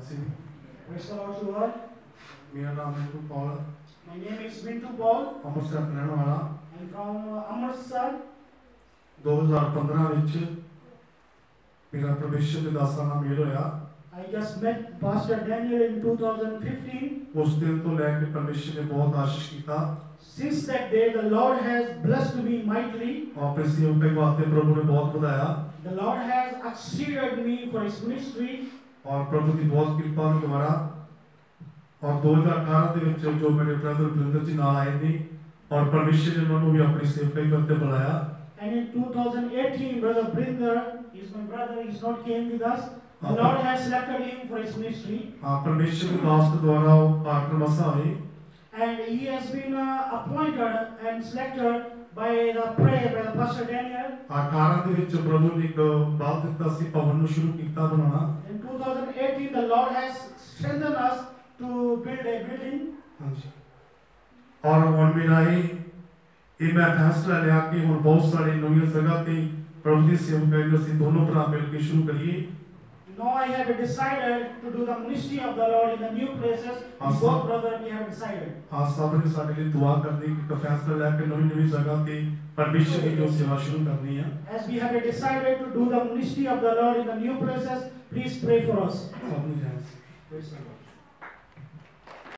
Singh. Praise the Lord to all. ਮੇਰਾ ਨਾਮ ਮਿੰਟੂ ਪੌਲ, My name is Mintu Paul. Amritsar ਦਾ ਰਹਿਣ ਵਾਲਾ। I'm from Amritsar. 2015 ਵਿੱਚ ਮੇਰਾ ਪਰਮੇਸ਼ਰ ਦੇ ਦਾਸਾਂ ਨਾਲ ਮੇਲ ਹੋਇਆ। I just met Pastor Daniel in 2015. ਉਸ ਦਿਨ ਤੋਂ ਲੈ ਕੇ ਪਰਮੇਸ਼ਰ ਨੇ ਬਹੁਤ ਆਸ਼ੀਸ਼ ਕੀਤਾ। Since that day, the Lord has blessed me mightily. ਆਪਣੀ ਸੇਵਕਾਈ ਵਾਸਤੇ ਪ੍ਰਭੂ ਨੇ ਬਹੁਤ ਵਧਾਇਆ। The Lord has exceeded me for His ministry. ਔਰ ਪ੍ਰਭੂ ਦੀ ਬਹੁਤ ਕਿਰਪਾ ਦੇ ਦੁਆਰਾ ਔਰ 2018 ਦੇ ਵਿੱਚ ਜੋ ਮੇਰੇ ਬ੍ਰਦਰ ਬਰਿੰਦਰ ਜੀ ਨਾਲ ਆਏ ਨੇ ਔਰ ਪਰਮੇਸ਼ਰ ਨੇ ਉਹਨਾਂ ਨੂੰ ਵੀ ਆਪਣੀ ਸੇਵਕਾਈ ਵਾਸਤੇ ਬੁਲਾਇਆ। And in 2018, Brother Brinder, he's my brother, he's not came with us. The Lord has selected him for His ministry. ਪਰਮੇਸ਼ਰ ਦੇ ਦਾਸ ਦੇ ਦੁਆਰਾ ਉਹ ਪਾਰਟਨਰ ਮਸਾ ਹੋਏ। And he has been appointed and selected by the prayer by the Pastor Daniel. 18 ਦੇ ਵਿੱਚ ਪ੍ਰਭੂ ਨੇ ਇੱਕ ਬਾਤ ਦਿੱਤਾ ਸੀ ਭਵਨ ਨੂੰ ਸ਼ੁਰੂ ਕੀਤਾ ਬਣਾਉਣਾ। In 2018, the Lord has strengthened us to build a building. ਹਾਂਜੀ। ਔਰ ਹੁਣ ਮੇਰਾ ਇਹ ਮੈਂ ਫੈਸਲਾ ਲਿਆ ਕਿ ਹੁਣ ਬਹੁਤ ਸਾਰੇ ਨਵੀਆਂ ਜਗ੍ਹਾ ਤੇ ਪ੍ਰਭੂ ਦੀ ਸੇਵਕਾਈ ਨੂੰ ਅਸੀਂ ਦੋਨੋਂ ਭਰਾ ਮਿਲ ਕੇ ਸ਼ੁਰੂ ਕਰੀਏ। Now I have decided to do the ministry of the Lord in the new places. Both brother we have decided. ਆਪ ਸਭ ਨੇ ਸਾਡੇ ਲਈ ਦੁਆ ਕਰਨੀ ਕਿ ਇੱਕ ਫੈਸਲਾ ਲੈ ਕੇ ਨਵੀਂ ਜਗ੍ਹਾ ਤੇ ਪਰਮੇਸ਼ਰ ਦੀ ਜੋ ਸੇਵਾ ਸ਼ੁਰੂ ਕਰਨੀ ਹੈ। As we have decided to do the ministry of the Lord in the new places, please pray for us. ਸਭ ਨੂੰ ਜੈ Praise the Lord.